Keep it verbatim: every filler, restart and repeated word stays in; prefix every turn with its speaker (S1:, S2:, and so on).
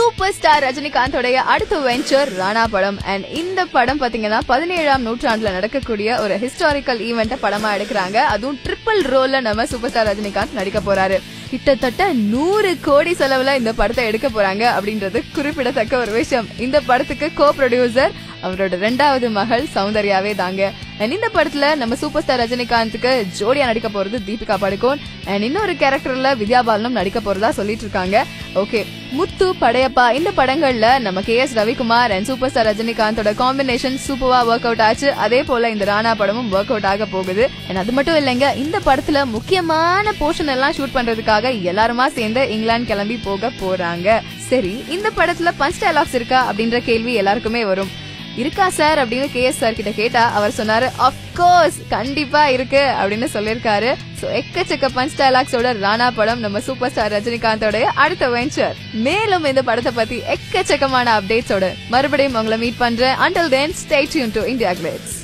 S1: Super star ரஜினிகாந்தோடைய அடுத்த venture Rana படம். And இந்த படம் பாத்தீங்கன்னா பதினேழாம் நூற்றாண்டுல நடக்கக்கூடிய ஒரு ஹிஸ்டாரிக்கல் ஈவெண்ட படமா எடுக்கிறாங்க. அதுவும் ட்ரிபிள் ரோல்ல நம்ம சூப்பர் ஸ்டார் ரஜினிகாந்த் நடிக்க போறாரு. கிட்டத்தட்ட நூறு கோடி செலவுல இந்த படத்தை எடுக்க போறாங்க அப்படின்றது குறிப்பிடத்தக்க ஒரு விஷயம். இந்த படத்துக்கு கோ ப்ரொடியூசர் அவரோட ரெண்டாவது மகள் சௌந்தர்யாவே தாங்க. அண்ட் இந்த படத்துல நம்ம சூப்பர் ஸ்டார் ரஜினிகாந்துக்கு ஜோடியா நடிக்க போறது தீபிகா படுகோன். அண்ட் இன்னொரு கேரக்டர்ல வித்யா பாலனும் நடிக்க போறதா சொல்லிட்டு இருக்காங்க. ஓகே, முத்து, படையப்பா இந்த படங்கள்ல நம்ம K S Ravikumar and super star ரஜினிகாந்தோட காம்பினேஷன் சூப்பரா ஒர்க் அவுட் ஆச்சு. அதே போல இந்த ராணா படமும் ஒர்க் அவுட் ஆக போகுது. அண்ட் அது மட்டும் இல்லைங்க, இந்த படத்துல முக்கியமான போர்ஷன் எல்லாம் ஷூட் பண்றதுக்காக எல்லாருமா சேர்ந்து இங்கிலாந்து கிளம்பி போக போறாங்க. சரி, இந்த படத்துல பஞ்ச் டயலாக்ஸ் இருக்கா அப்படின்ற கேள்வி எல்லாருக்குமே வரும். இருக்கா சார் அப்படின்னு கே எஸ் சார் கிட்ட கேட்டா அவர் சொன்னாரு, ஆஃப் கோர்ஸ் கண்டிப்பா இருக்கு அப்படின்னு சொல்லிருக்காரு. சோ எக்கச்சக்க பஞ்ச் டயலாக்ஸோட ராணா படம் நம்ம சூப்பர் ஸ்டார் ரஜினிகாந்தோட அடுத்த வெஞ்சர். மேலும் இந்த படத்தை பத்தி எக்கச்சக்கமான அப்டேட்ஸோட மறுபடியும் உங்களை மீட் பண்றேன். Until then, stay tuned to India Glitz.